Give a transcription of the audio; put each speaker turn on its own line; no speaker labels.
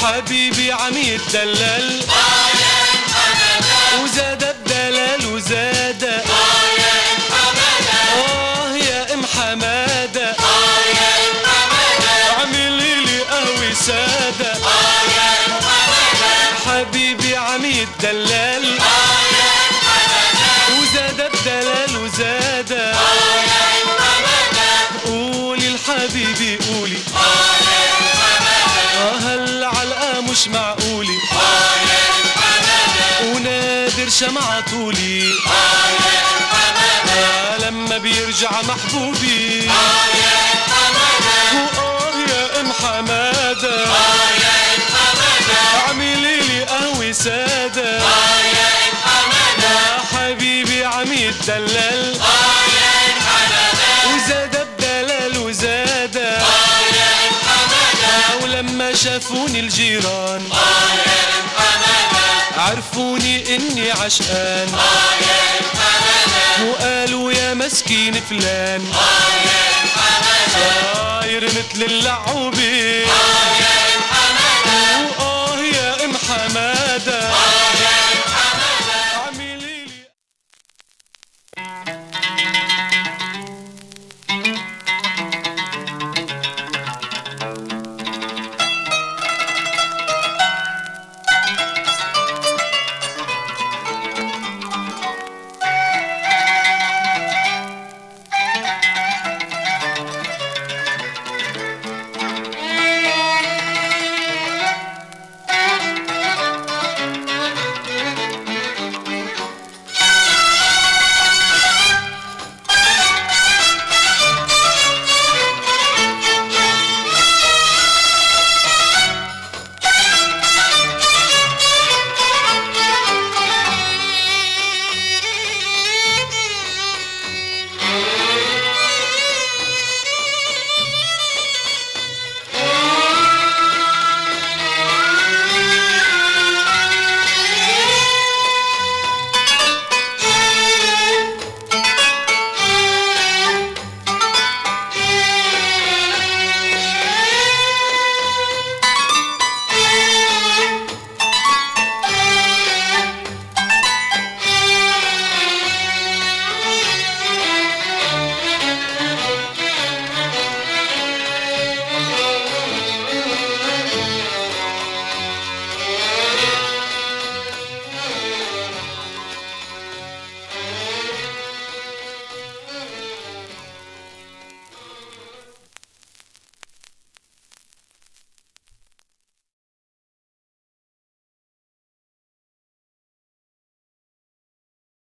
حبيبي عم يتدلل وزاد الدلال وزاد يا ام حماده عملي لي قهوه ساده حبيبي عم يتدلل وزاد الدلال وزاد قولي لحبيبي قولي هلا علقة مش معقولي ونادر شمعة طولي لما بيرجع محبوبي يا ام حماده اعملي لي قهوه ساده حبيبي عم يتدلل وزاد الدلال وزاد ولما شافوني الجيران عرفوني اني عشقان وقالوا يا مسكين فلان صاير مثل اللعوبة